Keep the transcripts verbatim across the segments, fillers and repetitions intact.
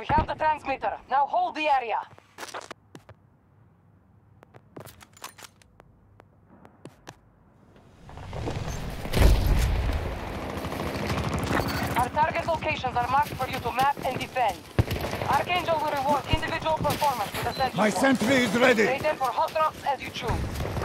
We have the transmitter. Now hold the area. Our target locations are marked for you to map and defend. Archangel will reward individual performance with a sentry. My sentry is ready. Trade them for hot drops as you choose.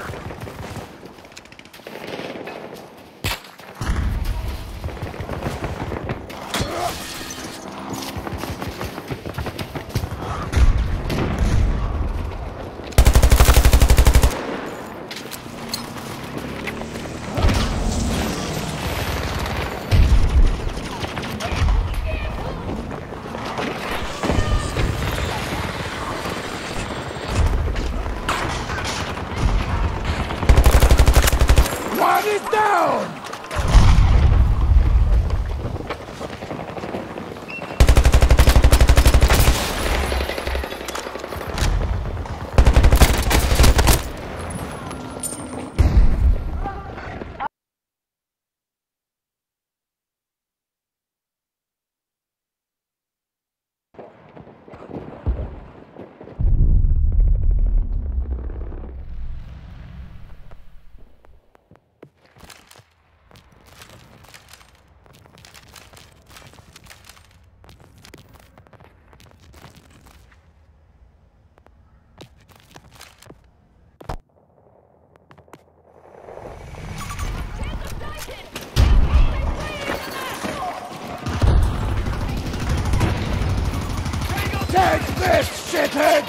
Take this, shithead!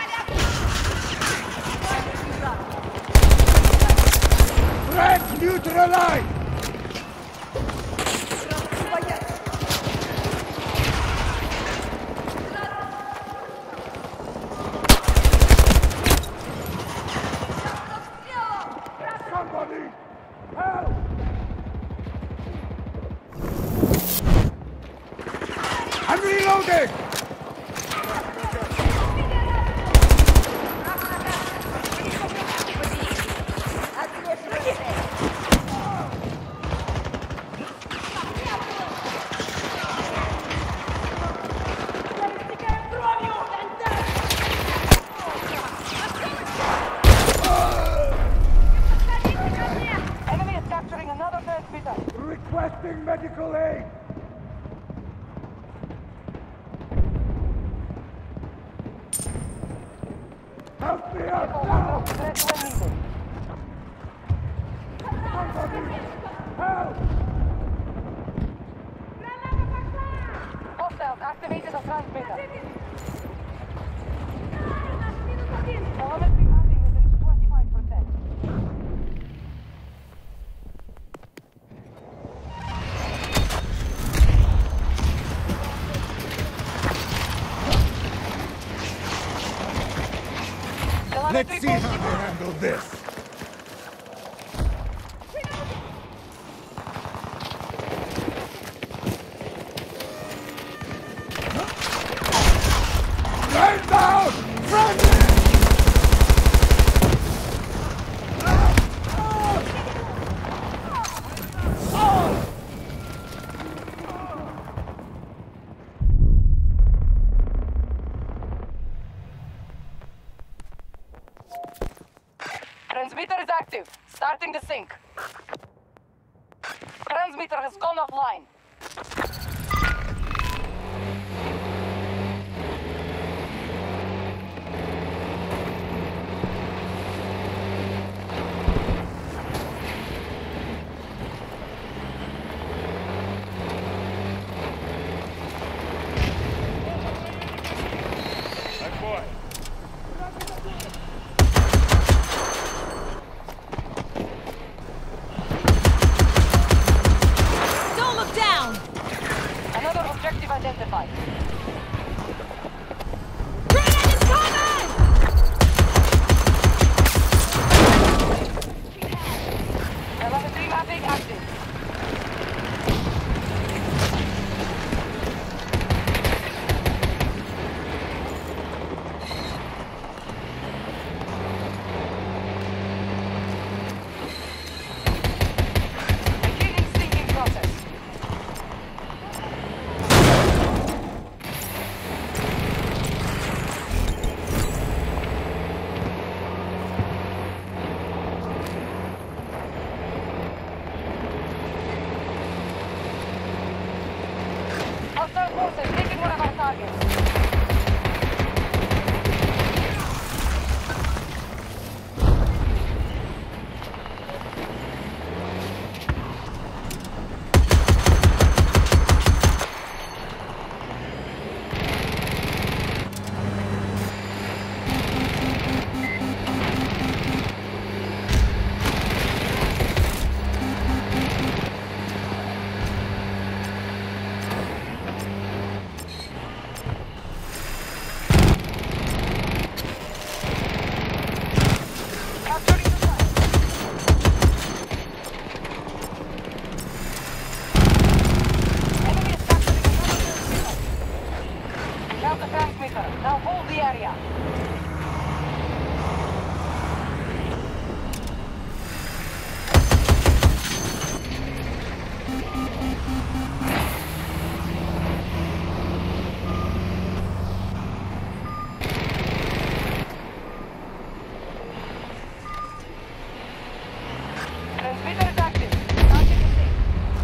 Threat neutralized! Somebody! Help! I'm reloading! Requesting medical aid! Help me out now! Somebody! Help! Hostiles activated the transmitter. Telemetry mapping is at twenty-five percent. Let's see how they handle this! Stand down! Friendly! Transmitter is active. Starting the sync. Transmitter has gone offline. Objective identified. Grenade is coming! Telemetry mapping active. Beginning syncing process. Down the transmitter. Now hold the area. Transmitter is active. Starting the sync.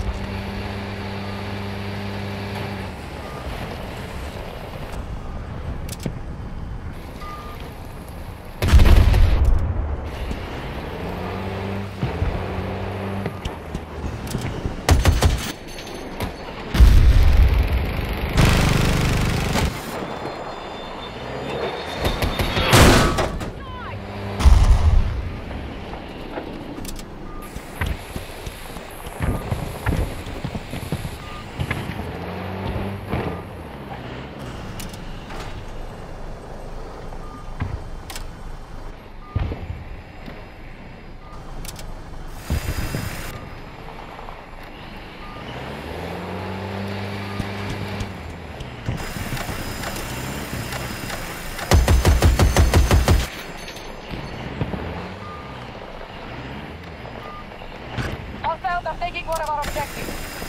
Hostiles are taking one of our objectives.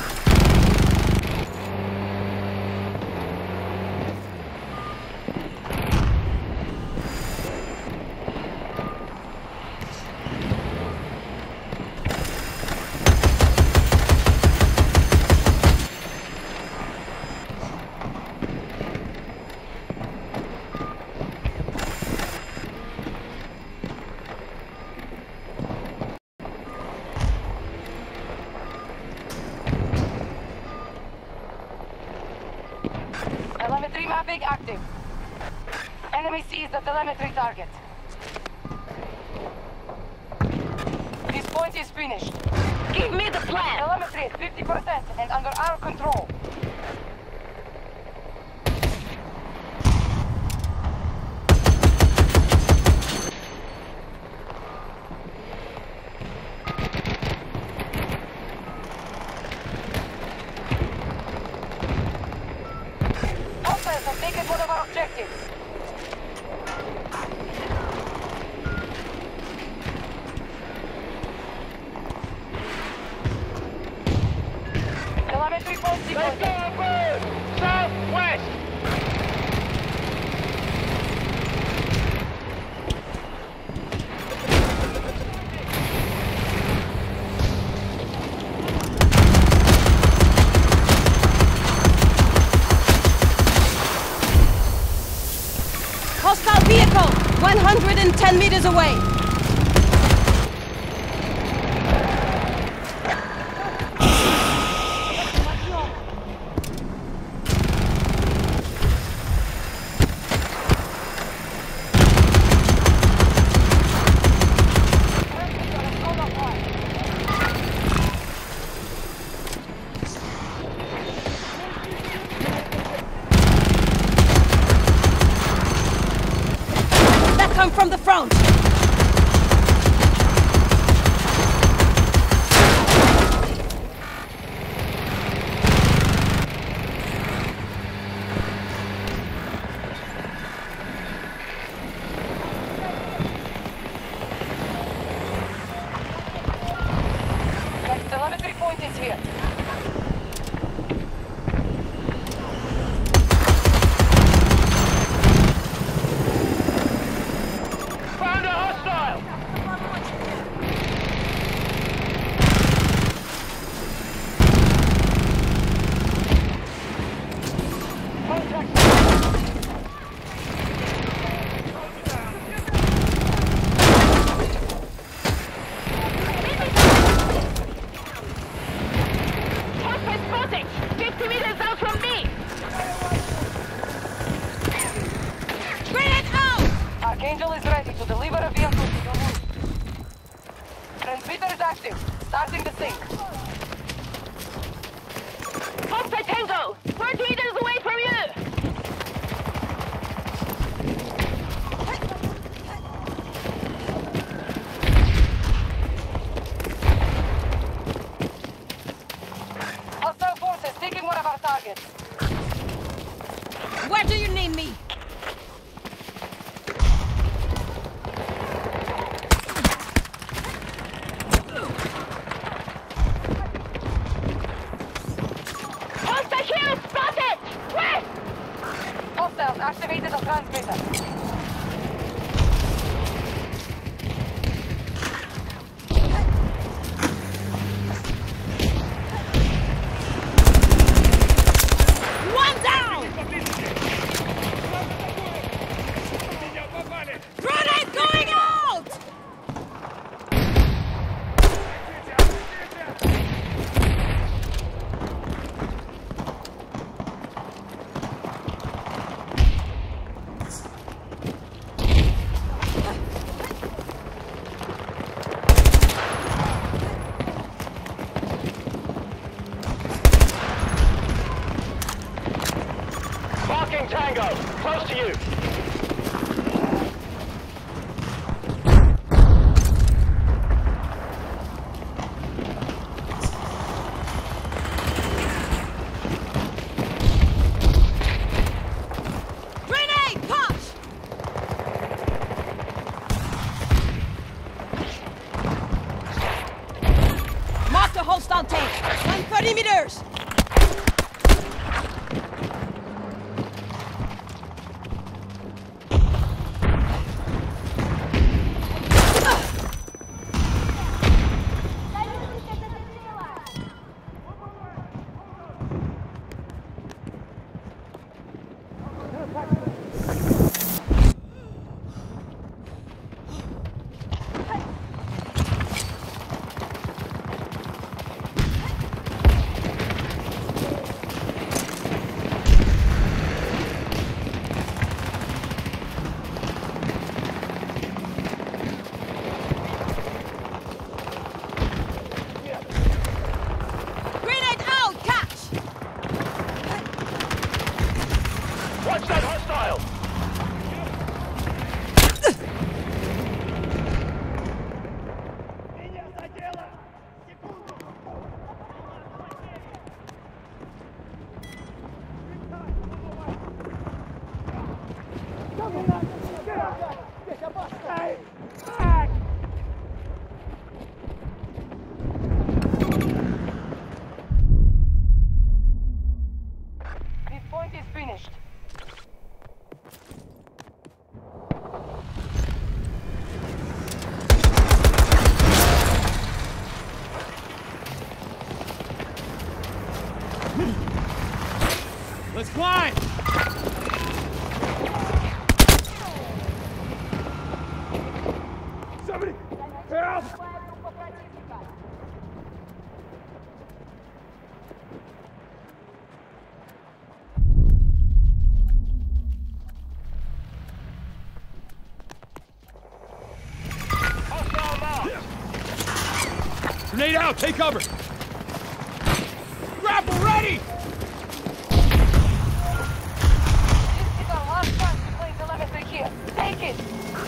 Telemetry mapping active. Enemy sees the telemetry target. This point is finished. Give me the plan! Telemetry is fifty percent and under our control. Hostiles have taken one of our objectives. Telemetry point deployed. Southwest! Hostile vehicle! one hundred ten meters away! That come from the front! Next telemetry point is here. Found a hostile! Hostile spotted! fifty meters out from me! Grenade out! Archangel is ready to deliver a vehicle to the roof. Transmitter is active. Starting the sync. Hostile Tango! forty meters away from you! Hostile forces taking one of our targets. Where do you need me? Hostile here! Spotted! West! Hostiles activated the transmitter. One down! Grenade going out! Marking Tango. Close to you. Grenade! Punch! Mark the hostile tank. one hundred thirty meters. Grenade out! Catch! Watch that hostile. This point is finished. Let's climb! Somebody! Help! Hostile marked. Grenade out! Take cover! Grapple ready! This is our last chance to place telemetry here. Take it!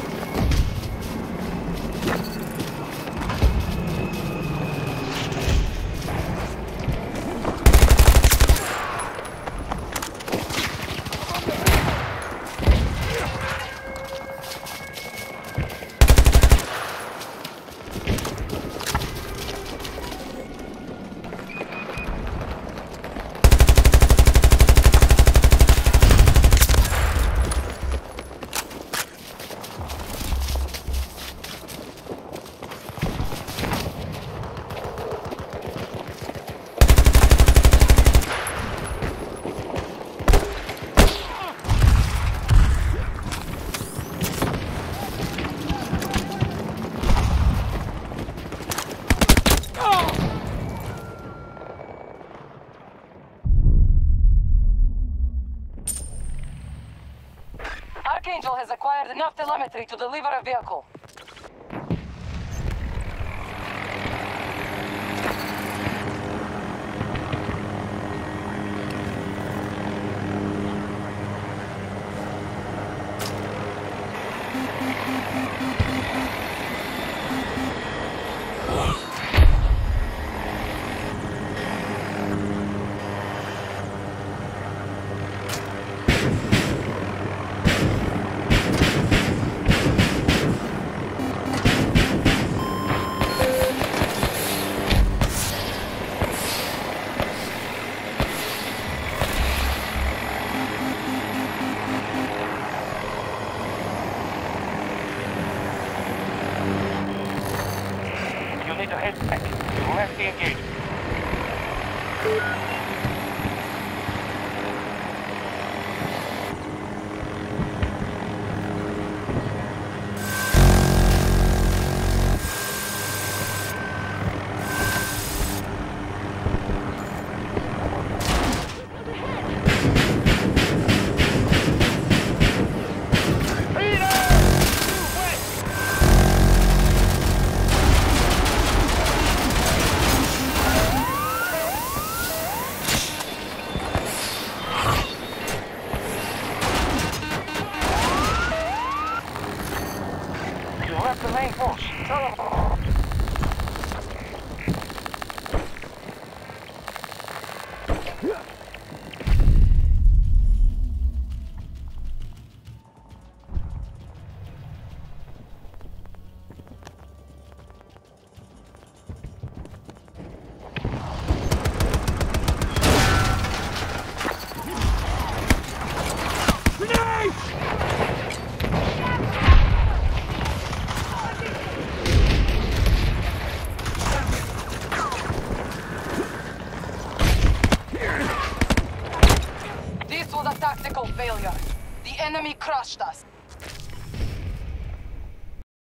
Archangel has acquired enough telemetry to deliver a vehicle. Head back. You left the engagement. Left the main force. Tell them. This was a tactical failure. The enemy crushed us.